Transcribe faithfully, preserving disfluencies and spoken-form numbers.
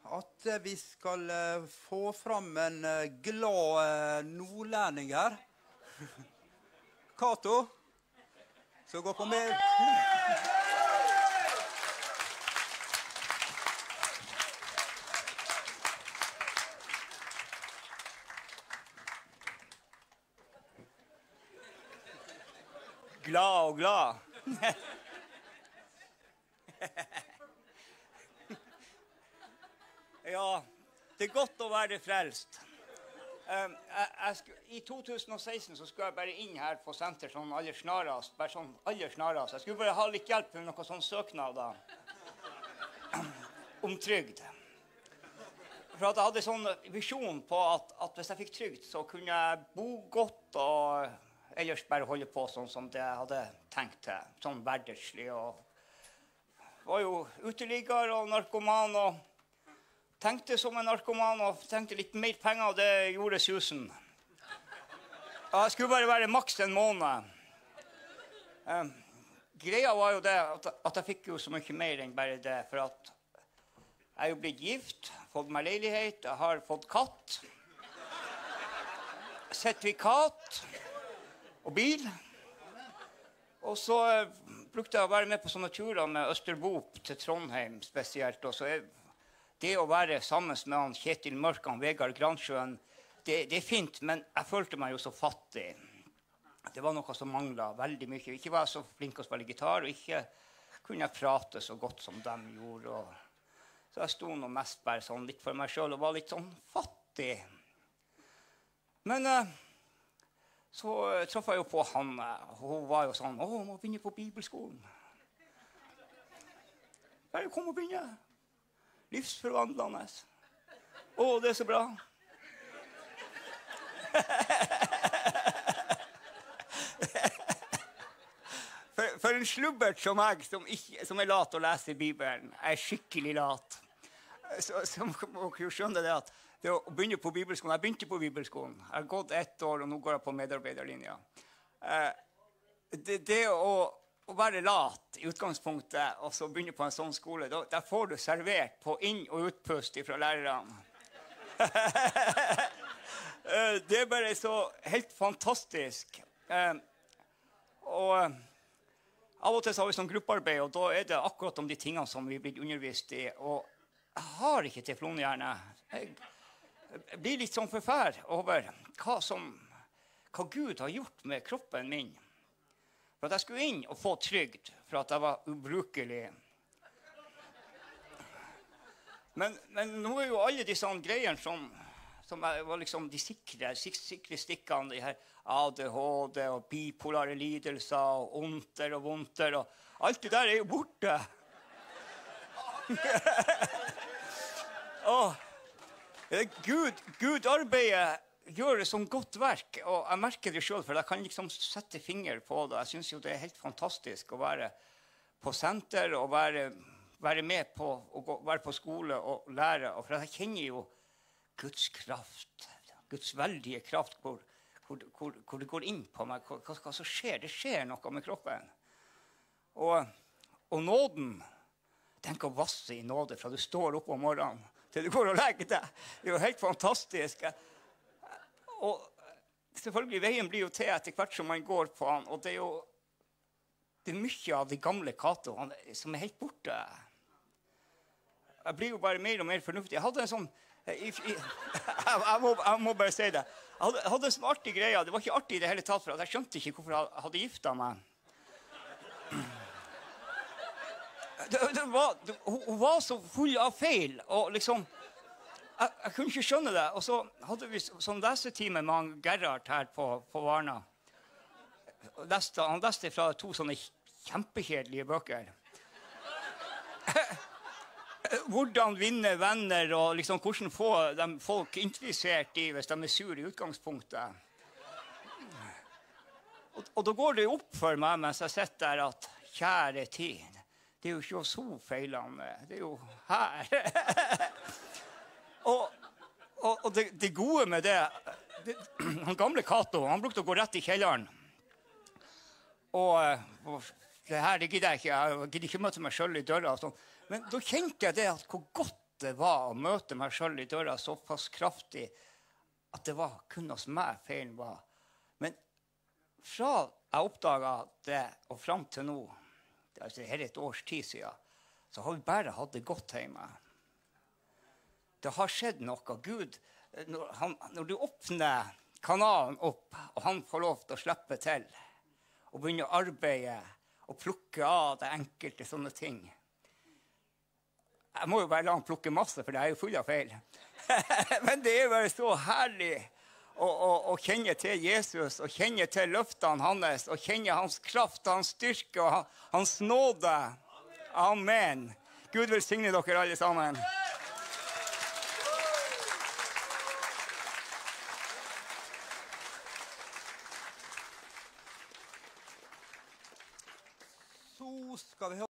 at vi skal eh, få fram en eh, glad eh, nordlending her. Kato, så gå på med. Glad og glad. Ja, det er godt å være frelst. Um, jeg, jeg sku, I to tusen og seksten så skulle jeg bare inn her på senter sånn aller snarest, bare sånn aller snarest. Jeg skulle bare ha litt hjelp med noen sånn søknader om trygd. For at jeg hadde sånn visjon på at, at hvis jeg fikk trygd, så kunne jeg bo godt og ellers bare holde på sånn som det jeg hadde tenkt til, sånn hverdagslig. Og var jo uteligger og narkoman og tenkte som en narkoman og tenkte litt mer penger, og det gjorde susen. Jeg skulle bare være maks en måned. Um, greia var jo det at, at jeg fikk jo så mye mer enn bare det, for at jeg er jo blitt gift, fått meg leilighet, jeg har fått katt, sertifikat og bil. Og så uh, brukte jeg å være med på sånne turer med Østerbop til Trondheim spesielt, og så er det å være sammen med han Kjetil Mørkan, Vegard Gransjøen, det, det er fint, men jeg følte meg jo så fattig. Det var noe som manglet veldig mye. Ikke var jeg så flink til å spille gitar, og ikke kunne jeg prate så godt som de gjorde. Og så jeg sto nå mest bare sånn litt for meg selv, og var litt sånn fattig. Men uh, så uh, traff jeg jo på Hanne. Hun var jo sånn, å, må begynne på bibelskolen. Bare kom og begynne. Livsforvandlende. Å, det er så bra. for, for en slubbert som jeg, som, ikke, som er lat å lese Bibelen, er skikkelig lat. Så, så må dere jo skjønne det at det å begynne på bibelskolen, jeg begynte på bibelskolen. Jeg har gått ett år, og nå går jeg på medarbeiderlinja. Eh, det, det å å være lat i utgangspunktet, og så begynne på en sånn skole, da, der får du servert på inn- og utpust fra lærerne. Det er bare så helt fantastisk. Og av og til så har vi sånn gruppearbeid, og da er det akkurat om de tingene som vi blir undervist i. Og jeg har ikke teflonhjerne. Jeg blir litt sånn forfær over hva, som, hva Gud har gjort med kroppen min. For at jeg skulle inn og få trygd, for at jeg var ubrukelig. Men, men nå er jo alle disse greiene som, som var liksom de sikre, sikre stikkene, de her A D H D og bipolare lidelser og onter og vonter, og alt det der er jo borte. Åh, Gud, Gud arbeider gjør det som godt verk, og jeg merker det selv, for jeg kan liksom sette finger på det. Jeg synes jo det er helt fantastisk å være på senter, og være, være med på, og gå, være på skole og lære, og for jeg kjenner jo Guds kraft, Guds veldige kraft, hvor, hvor, hvor, hvor det går inn på meg, hva, hva som skjer, det skjer noe med kroppen. Og, og nåden, tenk å vasse i nåde fra du står opp om morgenen, til du går og legger deg. Det er jo helt fantastisk. Og selvfølgelig, veien blir jo til etter hvert som man går på han, og det er jo det er mye av de gamle Kato som er helt borte. Jeg blir jo bare mer og mer fornuftig. Jeg hadde en sånn, jeg, jeg, jeg, må, jeg må bare si det, jeg hadde, jeg hadde en sånn artig greie, det var ikke artig i det hele tatt, for jeg skjønte ikke hvorfor jeg hadde giftet meg. Det, det var, det, hun var så full av feil, og liksom, Jeg, jeg kunne ikke skjønne det. Og så hadde vi sånn lesetime med han Gerhard her på, på Varna. Leste, han leste fra to sånne kjempekjedelige bøker. Hvordan vinne venner, og liksom hvordan få de folk interessert i hvis de er sur i utgangspunktet. Og, og da går det opp for meg mens jeg sitter der at kjære tid, det er jo ikke så feilende, det er jo her. Og, og, og det, det gode med det, det, han gamle Kato, han brukte å gå rett i kjelleren. Og, og det her, det gidder jeg ikke, jeg gidder ikke møte meg selv i døra. Og sånn. Men da kjente jeg det at hvor godt det var å møte meg selv i døra såpass kraftig at det var kun hos meg feilen var. Men fra jeg oppdaget det og frem til nå, det er altså her et års tid siden, så har vi bare hatt det godt hjemme. Det har skjedd noe. Gud, når, han, når du åpner kanalen opp, og han får lov til å slippe til, og begynne å arbeide, og plukke av det enkelte sånne ting. Jeg må jo bare la han plukke masse, for det er jo full av feil. Men det er bare så herlig å, å, å kjenne til Jesus, og kjenne til løftene hans, og kjenne hans kraft, hans styrke, og hans nåde. Amen. Gud velsigne dere alle sammen. Så skal vi høre